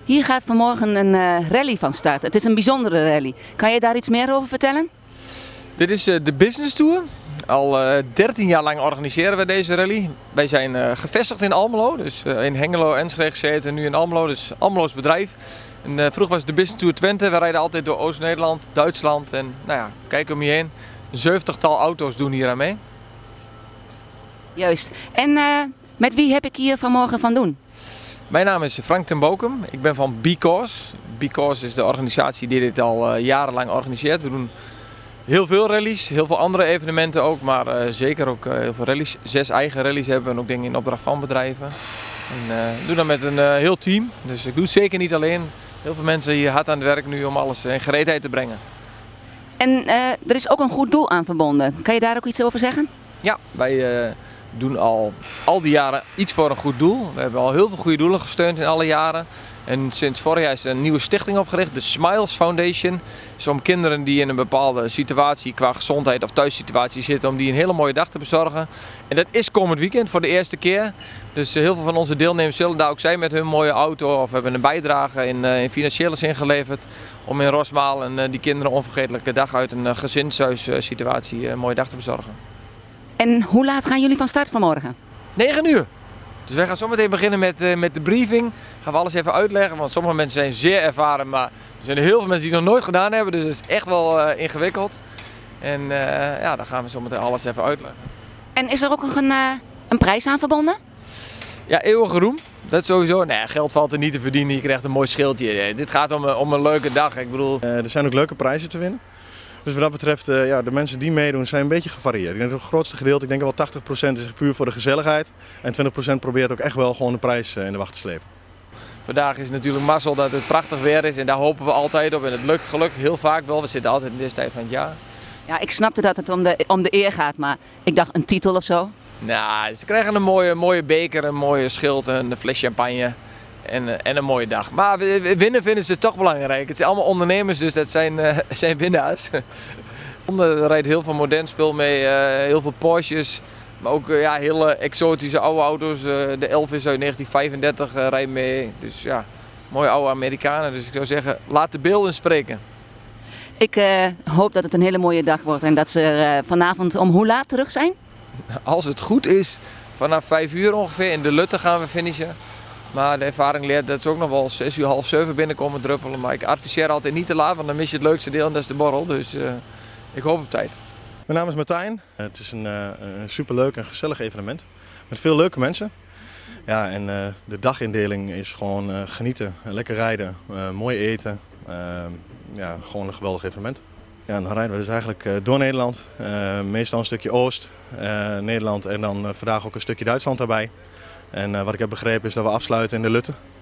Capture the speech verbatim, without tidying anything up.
Hier gaat vanmorgen een uh, rally van start. Het is een bijzondere rally. Kan je daar iets meer over vertellen? Dit is uh, de Business Tour. Al uh, dertien jaar lang organiseren we deze rally. Wij zijn uh, gevestigd in Almelo, dus uh, in Hengelo, Enschede gezeten en nu in Almelo, dus Almelo's bedrijf. En, uh, vroeger was het de Business Tour Twente. We rijden altijd door Oost-Nederland, Duitsland en nou ja, kijk om je heen. Een zeventigtal auto's doen hier aan mee. Juist. En uh, met wie heb ik hier vanmorgen van doen? Mijn naam is Frank ten Bokum. Ik ben van Because. Because is de organisatie die dit al uh, jarenlang organiseert. We doen heel veel rallies, heel veel andere evenementen ook, maar uh, zeker ook uh, heel veel rallies. Zes eigen rallies hebben we en ook dingen in opdracht van bedrijven. En, uh, ik doe dat met een uh, heel team, dus ik doe het zeker niet alleen. Heel veel mensen hier hard aan het werk nu om alles in gereedheid te brengen. En uh, er is ook een goed doel aan verbonden. Kan je daar ook iets over zeggen? Ja, wij uh, doen al, al die jaren iets voor een goed doel. We hebben al heel veel goede doelen gesteund in alle jaren. En sinds vorig jaar is er een nieuwe stichting opgericht, de Smiles Foundation. Dus om kinderen die in een bepaalde situatie qua gezondheid of thuissituatie zitten, om die een hele mooie dag te bezorgen. En dat is komend weekend voor de eerste keer. Dus heel veel van onze deelnemers zullen daar ook zijn met hun mooie auto of hebben een bijdrage in, uh, in financiële zin geleverd. Om in Rosmalen uh, die kinderen een onvergetelijke dag uit een uh, gezinshuissituatie uh, een mooie dag te bezorgen. En hoe laat gaan jullie van start vanmorgen? negen uur. Dus wij gaan zo meteen beginnen met, uh, met de briefing. Gaan we alles even uitleggen, want sommige mensen zijn zeer ervaren, maar er zijn heel veel mensen die het nog nooit gedaan hebben. Dus het is echt wel uh, ingewikkeld. En uh, ja, daar gaan we zo meteen alles even uitleggen. En is er ook nog een, uh, een prijs aan verbonden? Ja, eeuwige roem. Dat sowieso. Nee, geld valt er niet te verdienen. Je krijgt een mooi schildje. Dit gaat om, om een leuke dag. Ik bedoel... Uh, er zijn ook leuke prijzen te winnen. Dus wat dat betreft, uh, ja, de mensen die meedoen zijn een beetje gevarieerd. Ik denk dat het grootste gedeelte, ik denk wel tachtig procent is puur voor de gezelligheid. En twintig procent probeert ook echt wel gewoon de prijs uh, in de wacht te slepen. Vandaag is het natuurlijk mazzel dat het prachtig weer is en daar hopen we altijd op. En het lukt gelukkig heel vaak wel. We zitten altijd in deze tijd van het jaar. Ja, ik snapte dat het om de, om de eer gaat, maar ik dacht een titel of zo. Nou, ze krijgen een mooie, mooie beker, een mooie schild, een fles champagne en, en een mooie dag. Maar winnen vinden ze toch belangrijk. Het zijn allemaal ondernemers, dus dat zijn, uh, zijn winnaars. Er rijdt heel veel modern spul mee, uh, heel veel Porsches. Maar ook uh, ja, hele exotische oude auto's. Uh, de Elvis uit negentien vijfendertig uh, rijdt mee. Dus ja, mooie oude Amerikanen. Dus ik zou zeggen, laat de beelden spreken. Ik uh, hoop dat het een hele mooie dag wordt en dat ze er uh, vanavond om hoe laat terug zijn? Als het goed is, vanaf vijf uur ongeveer. In de Lutte gaan we finishen. Maar de ervaring leert dat ze ook nog wel zes uur, half zeven binnenkomen druppelen. Maar ik adviseer altijd niet te laat, want dan mis je het leukste deel en dat is de borrel. Dus uh, ik hoop op tijd. Mijn naam is Martijn. Het is een, uh, een superleuk en gezellig evenement. Met veel leuke mensen. Ja, en uh, de dagindeling is gewoon uh, genieten, lekker rijden, uh, mooi eten. Uh, ja, gewoon een geweldig evenement. Ja, dan rijden we dus eigenlijk uh, door Nederland. Uh, meestal een stukje Oost, uh, Nederland en dan uh, vandaag ook een stukje Duitsland daarbij. En uh, wat ik heb begrepen is dat we afsluiten in de Lutte.